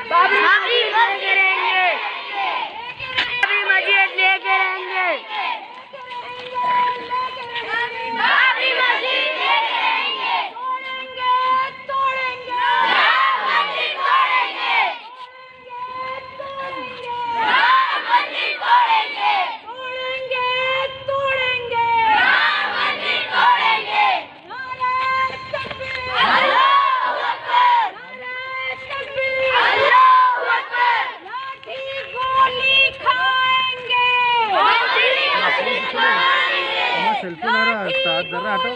बाबरी मस्जिद लेके रहेंगे। बाबरी मस्जिद लेके रहेंगे। तोड़ेंगे मस्जिद तोड़ेंगे। मस्जिद तोड़ेंगे। तोड़ेंगे मस्जिद तोड़ेंगे। अल्लाहू अकबर। अल्लाहू अकबर। लाठी गोली खाएंगे। सेल्फी ना रहा साथ जरा हटो।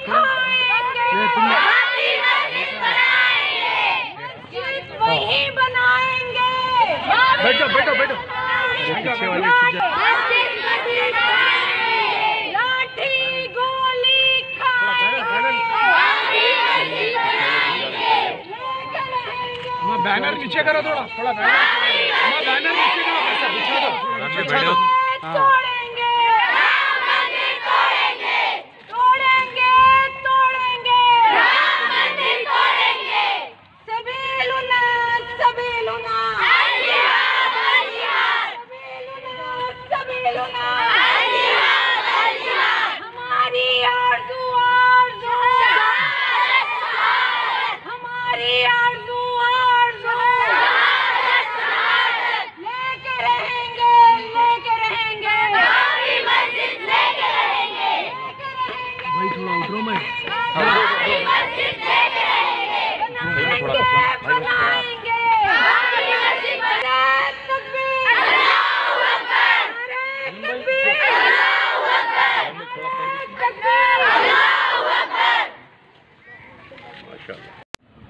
वही बनाएंगे। बैठो बैठो बैठो। पीछे वाले लाठी गोली खाएंगे। बैनर नीचे करो थोड़ा थोड़ा बैनर नीचे करो ऐसा बिछा दो। तोड़ेंगे तोड़ेंगे। तोड़ेंगे तोड़ेंगे। तोड़ेंगे। सबीलुना सबीलुना। सबीलुना। हमारी आरज़ू आरज़ू। हमारी आरज़ू आरज़ू। लेके रहेंगे लेके रहेंगे। बाबरी मस्जिद लेके रहेंगे। भाई थोड़ा उतरो मैं। बाबरी मस्जिद लेके रहेंगे। बनाएंगे। बाबरी मस्जिद तकबीर। अल्लाहू अकबर। तकबीर। अल्लाहू अकबर। तकबीर। अल्लाहू अकबर। माशाअल्लाह।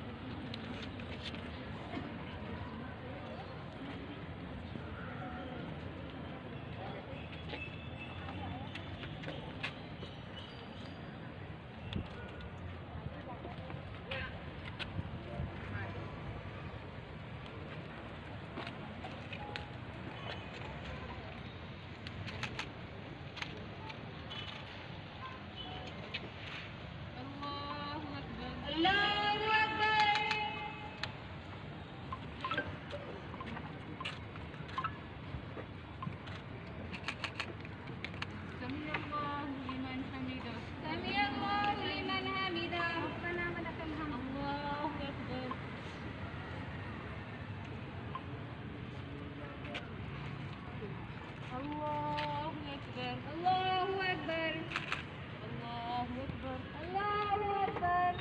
अल्लाहू अकबर। समी अल्लाहु लिमन हमीदा। समी अल्लाहु लिमन हमीदा। रब्बना वलकल हम्द। अल्लाहू अकबर। अल्लाहू अकबर। अल्लाहू अकबर। अल्लाहू अकबर। अल्लाहू अकबर।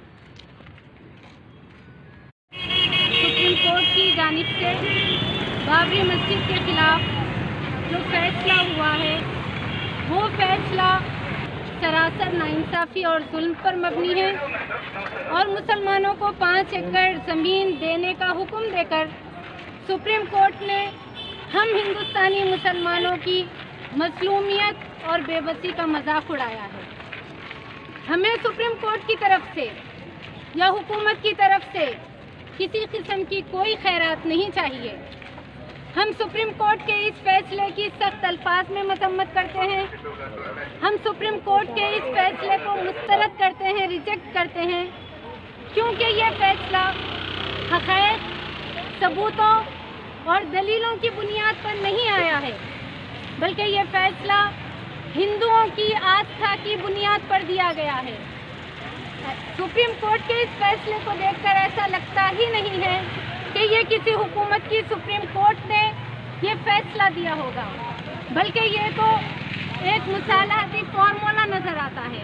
सुप्रीम कोर्ट की जानिब से बाबरी मस्जिद के खिलाफ जो फैसला हुआ है वो फैसला सरासर नाइंसाफ़ी और जुल्म पर मबनी है और मुसलमानों को 5 एकड़ ज़मीन देने का हुक्म देकर सुप्रीम कोर्ट ने हम हिंदुस्तानी मुसलमानों की मज़लूमियत और बेबसी का मजाक उड़ाया है। हमें सुप्रीम कोर्ट की तरफ से या हुकूमत की तरफ से किसी किस्म की कोई खैरात नहीं चाहिए। हम सुप्रीम कोर्ट के इस फैसले की सख्त अल्फाज में मजम्मत करते हैं। हम सुप्रीम कोर्ट के इस फैसले को मुस्तरद करते हैं, रिजेक्ट करते हैं, क्योंकि ये फैसला हक़ाइक़, सबूतों और दलीलों की बुनियाद पर नहीं आया है, बल्कि ये फैसला हिंदुओं की आस्था की बुनियाद पर दिया गया है। सुप्रीम कोर्ट के इस फैसले को देखकर ऐसा लगता ही नहीं है कि ये किसी हुकूमत की सुप्रीम कोर्ट ने ये फैसला दिया होगा, बल्कि ये तो एक मुसालहती फार्मूला नज़र आता है।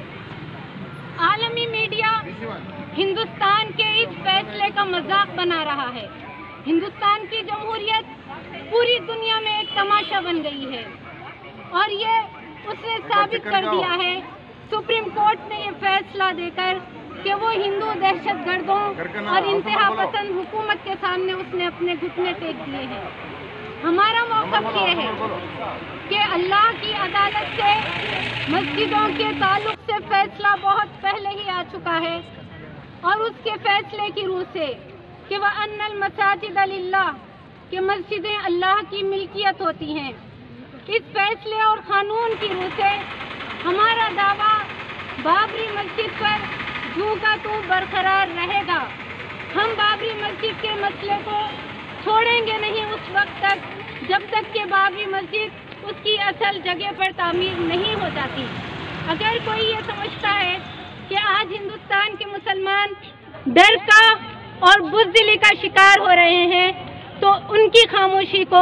आलमी मीडिया हिंदुस्तान के इस फैसले का मजाक बना रहा है। हिंदुस्तान की जमहूरियत पूरी दुनिया में एक तमाशा बन गई है और ये उसने साबित कर दिया है सुप्रीम कोर्ट ने ये फैसला देकर कि वो हिंदू दहशतगर्दों और इंतहा पसंद हुकूमत के सामने उसने अपने घुटने टेक दिए हैं। हमारा मौक़िफ़ ये है कि अल्लाह की अदालत से मस्जिदों के ताल्लुक़ से फैसला बहुत पहले ही आ चुका है और उसके फैसले की रूह से कि वह अन्नल मसाजिद लिल्लाह कि मस्जिदें अल्लाह की मिल्कियत होती हैं, इस फैसले और क़ानून की रूह से हमारा दावा बाबरी मस्जिद पर जूं का तू बरकरार रहेगा। हम बाबरी मस्जिद के मसले को छोड़ेंगे नहीं उस वक्त तक जब तक कि बाबरी मस्जिद उसकी असल जगह पर तामीर नहीं हो जाती। अगर कोई ये समझता है कि आज हिंदुस्तान के मुसलमान डर का और बुज़दिली का शिकार हो रहे हैं, तो उनकी खामोशी को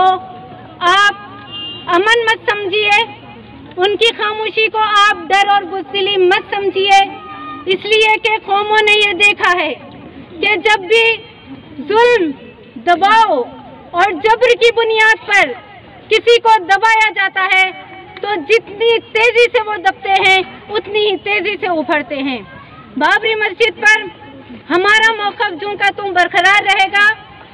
आप अमन मत समझिए, उनकी खामोशी को आप डर और बुज़दिली मत समझिए, इसलिए कि कौमों ने ये देखा है कि जब भी जुल्म, दबाव और जबर की बुनियाद पर किसी को दबाया जाता है तो जितनी तेजी से वो दबते हैं उतनी ही तेजी से उभरते हैं। बाबरी मस्जिद पर हमारा मौक़िफ़ जूं का त्यों बरकरार रहेगा।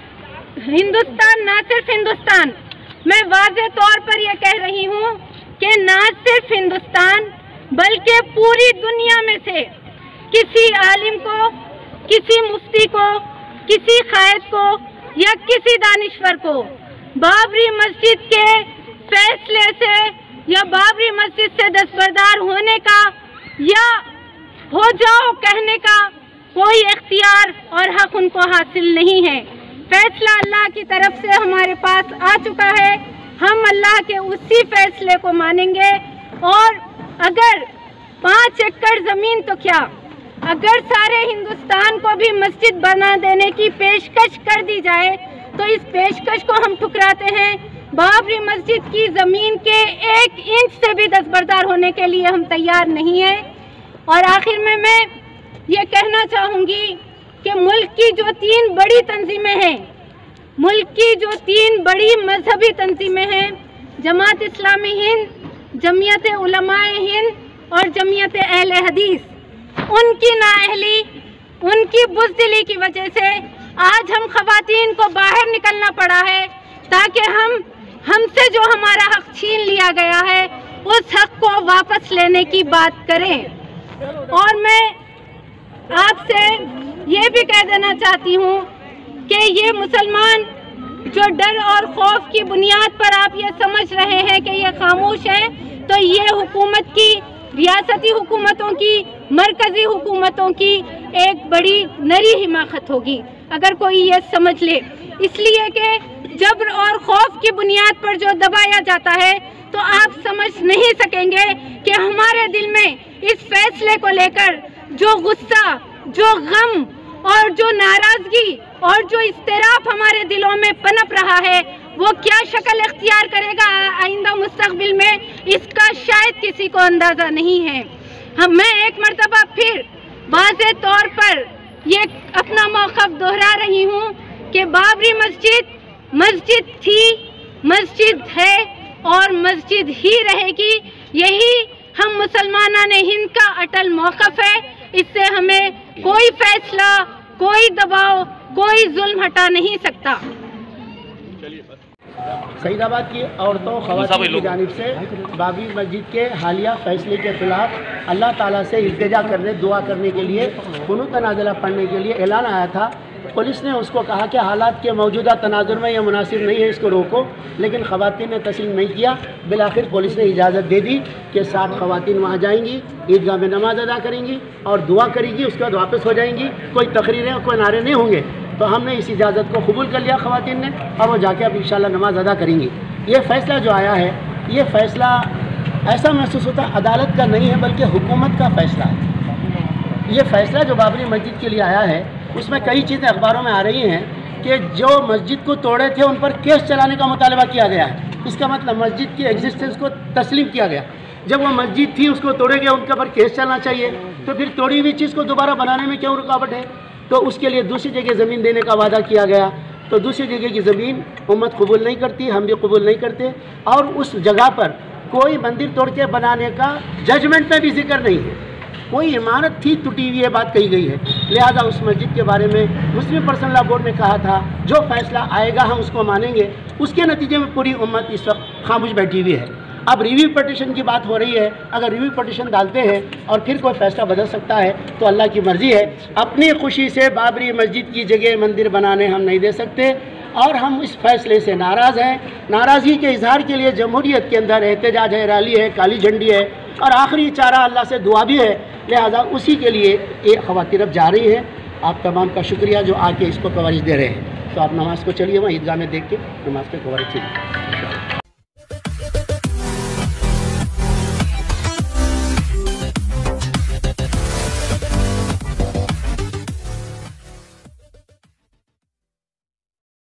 हिंदुस्तान, ना सिर्फ हिंदुस्तान, मैं वाज़ेह तौर पर यह कह रही हूँ कि ना सिर्फ हिंदुस्तान बल्कि पूरी दुनिया में से किसी आलिम को, किसी मुफ्ती को, किसी कायद को या किसी दानिश्वर को बाबरी मस्जिद के फैसले से या बाबरी मस्जिद से दस्तबरदार होने का या हो जाओ कहने का कोई इख्तियार और हक उनको हासिल नहीं है। फैसला अल्लाह की तरफ से हमारे पास आ चुका है, हम अल्लाह के उसी फैसले को मानेंगे। और अगर 5 एकड़ ज़मीन तो क्या, अगर सारे हिंदुस्तान को भी मस्जिद बना देने की पेशकश कर दी जाए तो इस पेशकश को हम ठुकराते हैं। बाबरी मस्जिद की ज़मीन के 1 इंच से भी दस्तबरदार होने के लिए हम तैयार नहीं हैं। और आखिर में मैं ये कहना चाहूँगी कि मुल्क की जो 3 बड़ी तंजीमें हैं, मुल्क की जो 3 बड़ी मजहबी तंजीमें हैं, जमात इस्लामी हिंद, जमीयत उलमाए हिंद और जमीयत अहले हदीस, उनकी नाअहली, उनकी बुज़दिली की वजह से आज हम ख़वातीन को बाहर निकलना पड़ा है ताकि हमसे जो हमारा हक छीन लिया गया है उस हक को वापस लेने की बात करें। और मैं आपसे ये भी कह देना चाहती हूँ कि ये मुसलमान जो डर और खौफ की बुनियाद पर आप ये समझ रहे हैं कि ये खामोश है, तो ये हुकूमत की, रियासती हुकूमतों की, मरकज़ी हुकूमतों की एक बड़ी नरी हिमाकत होगी अगर कोई ये समझ ले। इसलिए कि जबर और खौफ की बुनियाद पर जो दबाया जाता है तो आप समझ नहीं सकेंगे कि हमारे दिल में इस फैसले को लेकर जो गुस्सा, जो गम और जो नाराज़गी और जो इस्तिराफ हमारे दिलों में पनप रहा है वो क्या शक्ल इख्तियार करेगा आइंदा मुस्तक़बिल में, इसका शायद किसी को अंदाज़ा नहीं है। मैं एक मरतबा फिर वाज़ेह तौर पर ये अपना मौक़िफ़ दोहरा रही हूँ कि बाबरी मस्जिद मस्जिद थी, मस्जिद है और मस्जिद ही रहेगी। यही हम मुसलमानान हिंद का अटल मौक़िफ़ है। इससे हमें कोई फैसला, कोई दबाव, कोई जुल्म हटा नहीं सकता। सईदाबाद की औरतों ख़वातीन की जानिब से बाबरी मस्जिद के हालिया फैसले के ख़िलाफ़ अल्लाह ताला से इल्तिजा करने, दुआ करने के लिए, कुनूत नाज़िला पढ़ने के लिए ऐलान आया था। पुलिस ने उसको कहा कि हालात के मौजूदा तनाजुर में यह मुनासिब नहीं है, इसको रोको, लेकिन ख़वातीन ने तस्लीम नहीं किया। बिलाखिर पुलिस ने इजाज़त दे दी कि 60 ख़वातीन वहाँ जाएंगी, ईदगाह में नमाज़ अदा करेंगी और दुआ करेंगी, उसके बाद वापस हो जाएंगी। कोई तकरीरें और कोई नारे नहीं होंगे। तो हमने इस इजाज़त को कबूल कर लिया ख़वातीन ने, और वो जाके अब इंशाअल्लाह नमाज अदा करेंगी। ये फ़ैसला जो आया है, ये फ़ैसला ऐसा महसूस होता है अदालत का नहीं है बल्कि हुकूमत का फ़ैसला है। ये फ़ैसला जो बाबरी मस्जिद के लिए आया है उसमें कई चीज़ें अखबारों में आ रही हैं कि जो मस्जिद को तोड़े थे उन पर केस चलाने का मुतालबा किया गया है। इसका मतलब मस्जिद की एग्जिस्टेंस को तस्लीम किया गया। जब वो मस्जिद थी उसको तोड़े गए, उनके ऊपर केस चलना चाहिए, तो फिर तोड़ी हुई चीज़ को दोबारा बनाने में क्यों रुकावट है? तो उसके लिए दूसरी जगह ज़मीन देने का वादा किया गया। तो दूसरी जगह की ज़मीन उम्मत कबूल नहीं करती, हम भी कबूल नहीं करते, और उस जगह पर कोई मंदिर तोड़ के बनाने का जजमेंट में भी जिक्र नहीं है। कोई इमारत थी, टूटी हुई है, बात कही गई है। लिहाजा उस मस्जिद के बारे में मुस्लिम पर्सनल लॉ बोर्ड ने कहा था जो फैसला आएगा हम उसको मानेंगे। उसके नतीजे में पूरी उम्मत इस वक्त खामोश बैठी हुई है। अब रिव्यू पटिशन की बात हो रही है। अगर रिव्यू पटिशन डालते हैं और फिर कोई फैसला बदल सकता है तो अल्लाह की मर्ज़ी है। अपनी खुशी से बाबरी मस्जिद की जगह मंदिर बनाने हम नहीं दे सकते, और हम इस फैसले से नाराज़ हैं। नाराज़गी के इजहार के लिए जमहूरियत के अंदर एहतजाज है, रैली है, काली झंडी है, और आखिरी चारा अल्लाह से दुआ भी है। लिहाजा उसी के लिए ये ख़वातीन अब जा रही हैं। आप तमाम का शुक्रिया जो आके इसको कवरेज दे रहे हैं। तो आप नमाज़ को चलिए वहाँ ईदगाह में देख के नमाज़ पे कवर कीजिए।